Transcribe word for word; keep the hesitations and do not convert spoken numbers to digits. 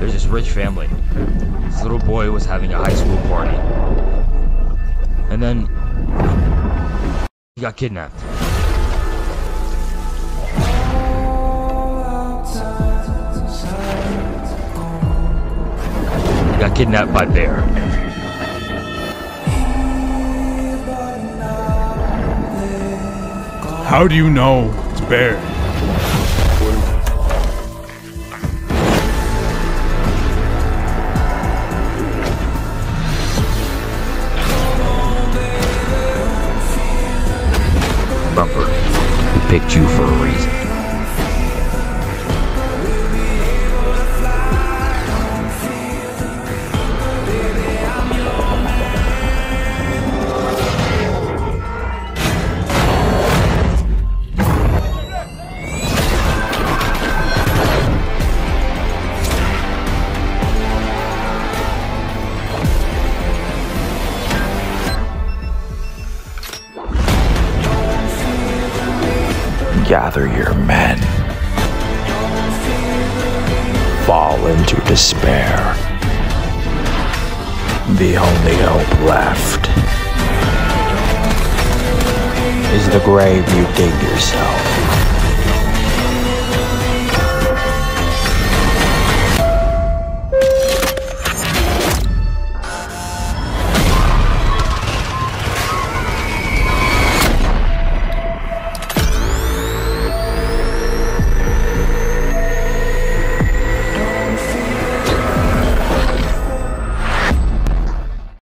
there's this rich family. This little boy was having a high school party. And then he got kidnapped. He got kidnapped by Bear. How do you know it's Bear? Bumper, we picked you for a reason. Gather your men. Fall into despair. The only hope left is the grave you dig yourself.